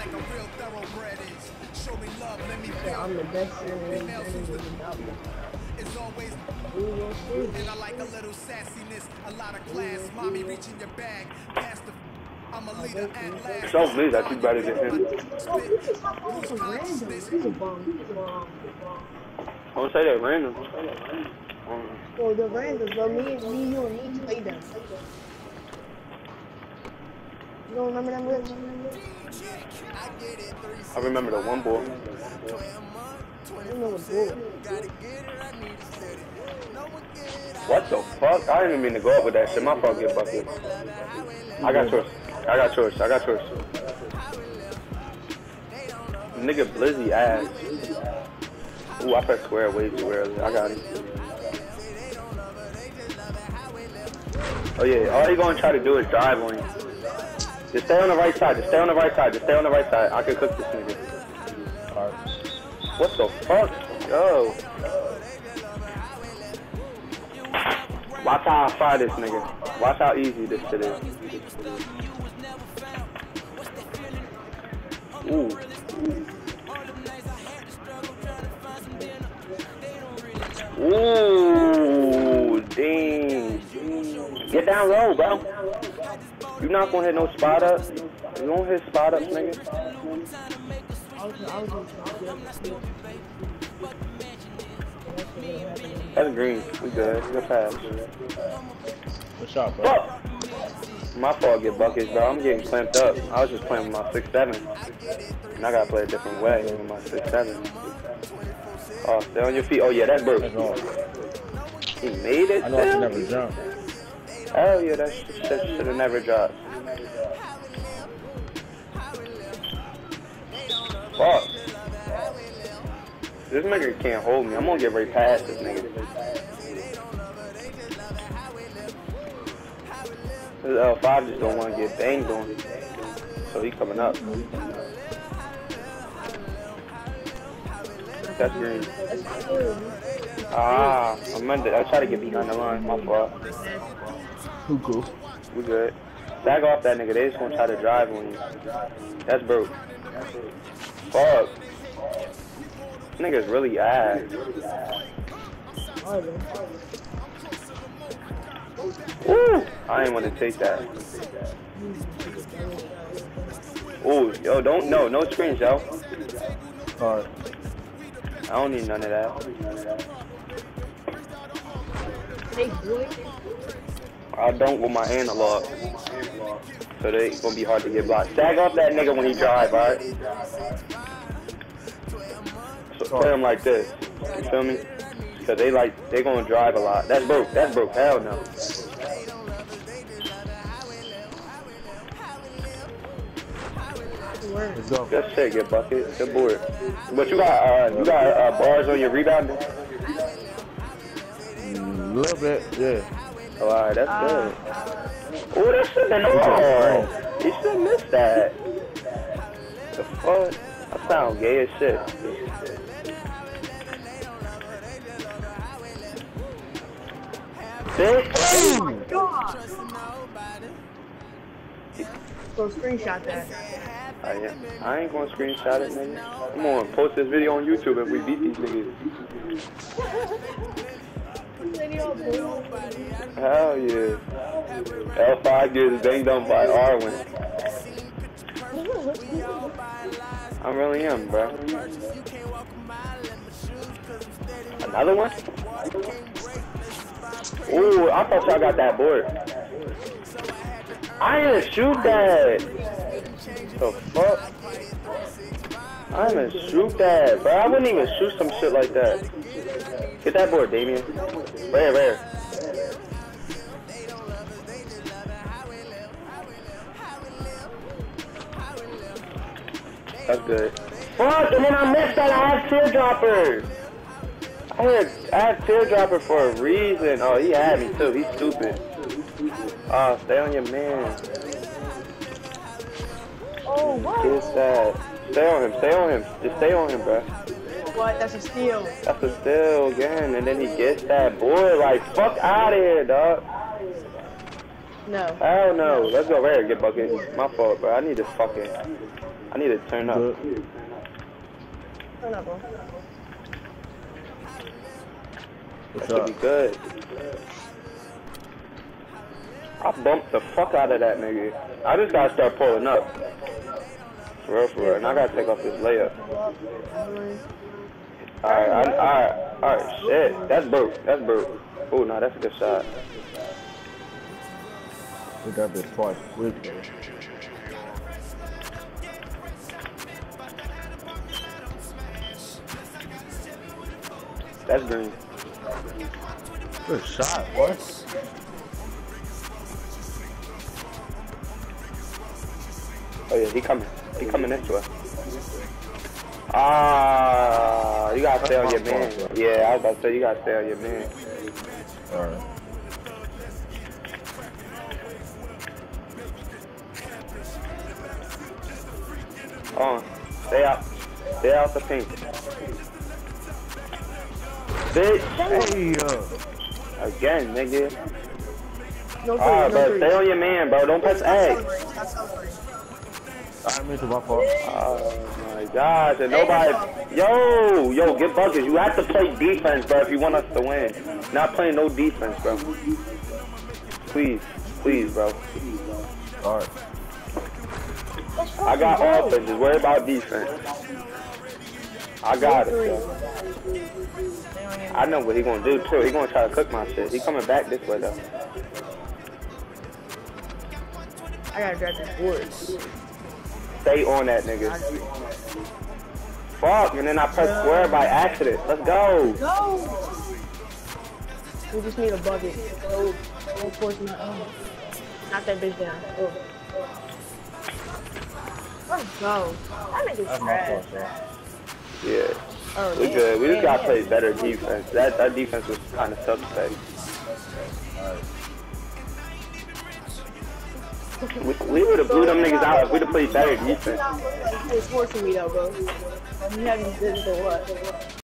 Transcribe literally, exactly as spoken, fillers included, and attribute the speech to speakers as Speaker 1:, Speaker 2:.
Speaker 1: Yeah, I'm the best in the It's always and I like a little sassiness, a lot of class. Mommy reaching your bag, past the I'm a leader at last.
Speaker 2: Don't believe that you better than him.
Speaker 1: Oh, you just hop off a random. He's a bum. He's a bum.
Speaker 2: Don't say that random.
Speaker 1: Oh, the random, bro. Me, me, you, and me play them. You don't remember them lips?
Speaker 2: I remember the one boy.
Speaker 1: I remember the boy.
Speaker 2: What the fuck? I didn't even mean to go up with that shit. My fault, get bucket. I got yours. I got yours. I got yours. Nigga Blizzy ass. Ooh, I pressed square way too early. I got him. Oh yeah, all he gonna try to do is drive on you. Just stay on the right side. Just stay on the right side. Just stay on the right side. I can cook this nigga. Alright. What the fuck? Yo. Watch how I fry this nigga. Watch how easy this shit is. Ooh. Ooh, dang. Get down low, bro. You not gonna hit no spot up. You don't hit spot up, nigga. That's green. We good. Good pass.
Speaker 3: Good shot, bro.
Speaker 2: Fuck. My fault, get buckets, bro. I'm getting clamped up. I was just playing with my six seven. And I gotta play a different way with my six seven. Oh, stay on your feet. Oh, yeah, that's broke. He made it.
Speaker 3: I know I should never jump.
Speaker 2: Hell yeah, that shit should have never dropped. Fuck. This nigga can't hold me. I'm gonna get right past this nigga. This L five just don't want to get banged on. So he coming up. That's green. Ah, I meant to, I tried to get behind the line. My fault.
Speaker 3: Who cool?
Speaker 2: We good. Back off that nigga. They just gonna try to drive on you. That's broke. Fuck. This nigga's really ass. Woo! I ain't want to take that. Ooh, yo, don't, no, no screens, yo.
Speaker 3: Alright.
Speaker 2: I don't need none of that. I don't with my analog. So they gonna be hard to get blocked. Stag off that nigga when he drive, alright? So play him like this. You feel me? Cause they like, they gonna drive a lot. That's broke, that's broke, hell no.
Speaker 3: Let's go.
Speaker 2: Good shit, get bucket. Good board. But you got uh, you got uh, bars on your rebounding?
Speaker 3: Mm, a little bit, yeah.
Speaker 2: Oh, alright, that's uh, good. Oh, that should've been hard. You should've missed that. The fuck? That sound gay as shit. Bitch.
Speaker 1: Oh my god! Go screenshot that.
Speaker 2: I, am. I ain't gonna screenshot it, nigga. I'm gonna post this video on YouTube if we beat these niggas. Hell yeah. L five gets banged on by Arwen. I really am, bro. Another one? Ooh, I thought y'all got that board. I didn't shoot that. The fuck? I didn't shoot that, bro. I wouldn't even shoot some shit like that. Get that board, Damien. Rare, rare. That's good. Fuck, and then I missed that. I have teardropper. I had, I had teardropper for a reason. Oh, he had me too. He's stupid. Oh, stay on your man.
Speaker 1: Oh, what?
Speaker 2: Kiss that. Stay on him. Stay on him. Just stay on him, bro.
Speaker 1: What? That's a steal.
Speaker 2: That's a steal again. And then he gets that boy. Like, fuck out of here, dog.
Speaker 1: No.
Speaker 2: Hell no. Let's go rare. Get bucket. My fault, bro. I need this fucking. I need to turn up.
Speaker 3: Good.
Speaker 4: Turn up, bro.
Speaker 3: What's
Speaker 2: That should
Speaker 3: up?
Speaker 2: be good. I bumped the fuck out of that nigga. I just gotta start pulling up. For real, for real. And I gotta take off this layup. Alright, alright, alright, shit. That's broke. That's broke. Oh, no, that's a good shot.
Speaker 3: We got this twice. With me.
Speaker 2: That's green.
Speaker 3: Good shot, boy.
Speaker 2: Oh, yeah, he coming. He coming this way. Ah, you gotta stay on your man. Yeah, I was about to say, you gotta stay on your man.
Speaker 3: Alright.
Speaker 2: On. Stay out. Stay out the paint. Bitch.
Speaker 3: Hey, uh.
Speaker 2: Again, nigga.
Speaker 4: No
Speaker 2: Alright,
Speaker 4: three, no
Speaker 2: bro.
Speaker 4: three.
Speaker 2: Stay on your man, bro. Don't press X.
Speaker 4: Stop celebrating.
Speaker 3: I meant to my fault.
Speaker 2: Oh my gosh, and nobody. Yo, yo, get buckets. You have to play defense, bro, if you want us to win. Not playing no defense, bro. Please, please, bro.
Speaker 3: Alright.
Speaker 2: I got offense. Just worry about defense. I got it, bro. I know what he gonna do too. He gonna try to cook my shit. He coming back this way though.
Speaker 4: I gotta grab this board.
Speaker 2: Stay on that nigga. Fuck, and then I press square by accident. Let's go.
Speaker 4: Go! We just need a bucket. Go, go force my own. Knock that bitch down. Go. Let's go. That nigga's
Speaker 3: That's my
Speaker 4: trash.
Speaker 3: fault, bro.
Speaker 2: Yeah,
Speaker 4: Oh,
Speaker 2: we
Speaker 4: yeah.
Speaker 2: good. We just
Speaker 4: Yeah,
Speaker 2: gotta
Speaker 4: yeah.
Speaker 2: play better defense. That that defense was kind of suspect.
Speaker 3: Alright.
Speaker 2: We, we would have blew them niggas out if we'd have played better defense.
Speaker 4: You're forcing me though, bro. You having this or what?